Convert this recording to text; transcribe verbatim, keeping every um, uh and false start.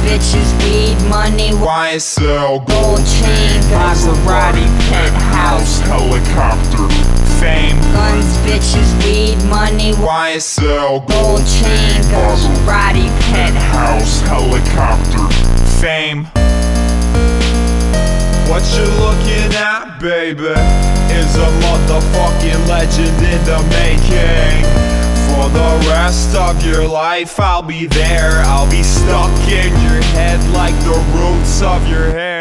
bitches, weed, money. Why I sell Gold chain, Maserati, penthouse, helicopter, fame. guns, bitches, weed, money. Why I sell Gold chain, Maserati, penthouse, helicopter, fame. What you're looking at, baby, is a motherfucking legend in the making. For the rest of your life I'll be there, I'll be stuck in your head like the roots of your hair.